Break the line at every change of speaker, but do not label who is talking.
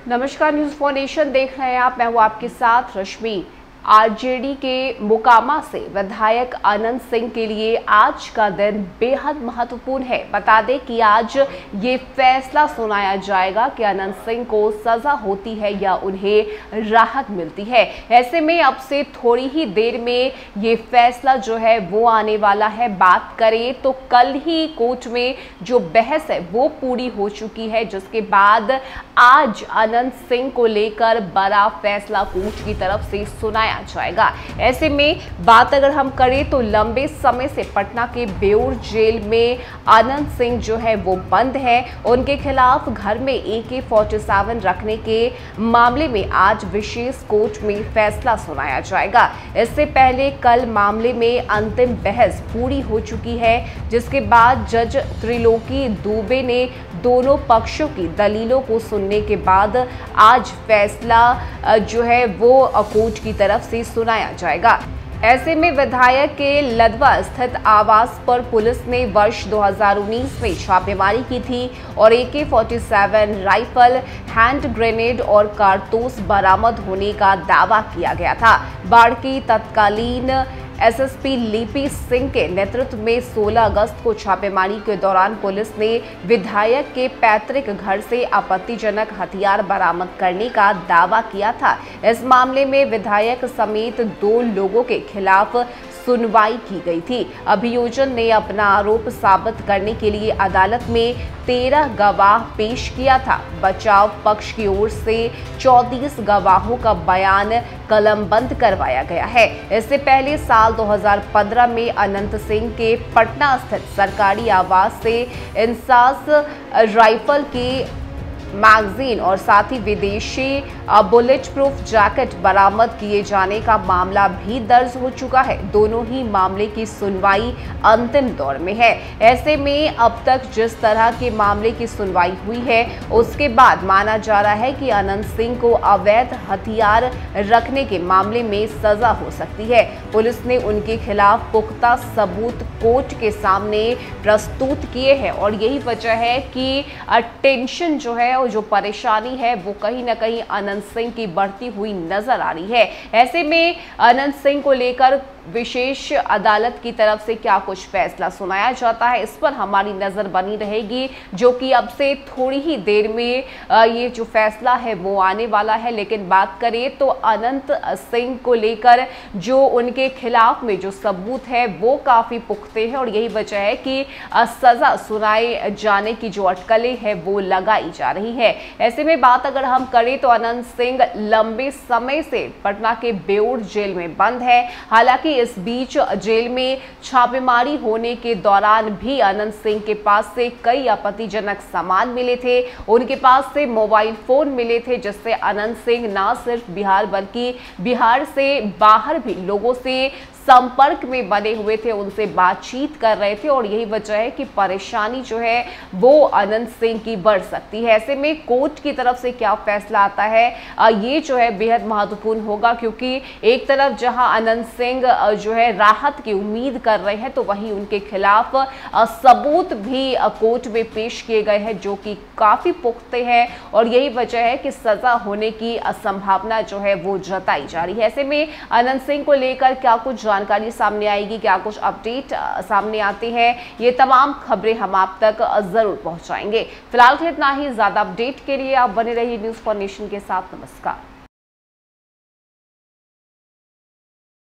नमस्कार, news for nation देख रहे हैं आप। मैं हूं आपके साथ रश्मि। आरजेडी के मोकामा से विधायक अनंत सिंह के लिए आज का दिन बेहद महत्वपूर्ण है। बता दें कि आज ये फैसला सुनाया जाएगा कि अनंत सिंह को सजा होती है या उन्हें राहत मिलती है। ऐसे में अब से थोड़ी ही देर में ये फैसला जो है वो आने वाला है। बात करें तो कल ही कोर्ट में जो बहस है वो पूरी हो चुकी है, जिसके बाद आज अनंत सिंह को लेकर बड़ा फैसला कोर्ट की तरफ से सुनाया जाएगा। ऐसे में बात अगर हम करें तो लंबे समय से पटना के बेउर जेल में अनंत सिंह जो है वो बंद है। उनके खिलाफ घर में AK-47 रखने के मामले में आज विशेष कोर्ट में फैसला सुनाया जाएगा। इससे पहले कल मामले में अंतिम बहस पूरी हो चुकी है, जिसके बाद जज त्रिलोकी दुबे ने दोनों पक्षों की दलीलों को सुनने के बाद आज फैसला जो है वो कोर्ट की तरफ से सुनाया जाएगा। ऐसे में विधायक के लदवा स्थित आवास पर पुलिस ने वर्ष 2019 में छापेमारी की थी और AK-47 राइफल, हैंड ग्रेनेड और कारतूस बरामद होने का दावा किया गया था। बाढ़ की तत्कालीन SSP लिपि सिंह के नेतृत्व में 16 अगस्त को छापेमारी के दौरान पुलिस ने विधायक के पैतृक घर से आपत्तिजनक हथियार बरामद करने का दावा किया था। इस मामले में विधायक समेत 2 लोगों के खिलाफ सुनवाई की गई थी। अभियोजन ने अपना आरोप साबित करने के लिए अदालत में 13 गवाह पेश किया था। बचाव पक्ष की ओर से 34 गवाहों का बयान कलमबंद करवाया गया है। इससे पहले साल 2015 में अनंत सिंह के पटना स्थित सरकारी आवास से इंसास राइफल की मैगजीन और साथ ही विदेशी बुलेट प्रूफ जैकेट बरामद किए जाने का मामला भी दर्ज हो चुका है। दोनों ही मामले की सुनवाई अंतिम दौर में है। ऐसे में अब तक जिस तरह के मामले की सुनवाई हुई है, उसके बाद माना जा रहा है कि अनंत सिंह को अवैध हथियार रखने के मामले में सजा हो सकती है। पुलिस ने उनके खिलाफ पुख्ता सबूत कोर्ट के सामने प्रस्तुत किए हैं और यही वजह है कि टेंशन जो है, जो परेशानी है वो कहीं ना कहीं अनंत सिंह की बढ़ती हुई नजर आ रही है। ऐसे में अनंत सिंह को लेकर विशेष अदालत की तरफ से क्या कुछ फैसला सुनाया जाता है, इस पर हमारी नजर बनी रहेगी, जो कि अब से थोड़ी ही देर में ये जो फैसला है वो आने वाला है। लेकिन बात करें तो अनंत सिंह को लेकर जो उनके खिलाफ में जो सबूत है वो काफी पुख्ते हैं और यही वजह है कि सजा सुनाए जाने की जो अटकलें है वो लगाई जा रही है। ऐसे में बात अगर हम करें तो अनंत सिंह लंबे समय से पटना के बेउर जेल में बंद है। हालांकि इस बीच जेल में छापेमारी होने के दौरान भी अनंत सिंह के पास से कई आपत्तिजनक सामान मिले थे। उनके पास से मोबाइल फोन मिले थे, जिससे अनंत सिंह न सिर्फ बिहार बल्कि बिहार से बाहर भी लोगों से संपर्क में बने हुए थे, उनसे बातचीत कर रहे थे और यही वजह है कि परेशानी जो है वो अनंत सिंह की बढ़ सकती है। ऐसे में कोर्ट की तरफ से क्या फैसला आता है ये जो है बेहद महत्वपूर्ण होगा, क्योंकि एक तरफ जहां अनंत सिंह जो है राहत की उम्मीद कर रहे हैं, तो वहीं उनके खिलाफ सबूत भी कोर्ट में पेश किए गए हैं जो कि काफी पुख्ते हैं और यही वजह है कि सजा होने की संभावना जो है वो जताई जा रही है। ऐसे में अनंत सिंह को लेकर क्या कुछ जानकारी सामने आएगी, क्या कुछ अपडेट सामने आते हैं, ये तमाम खबरें हम आप तक जरूर पहुंचाएंगे। फिलहाल इतना ही। ज्यादा अपडेट के लिए आप बने रहिए न्यूज़ फॉर नेशन के साथ। नमस्कार।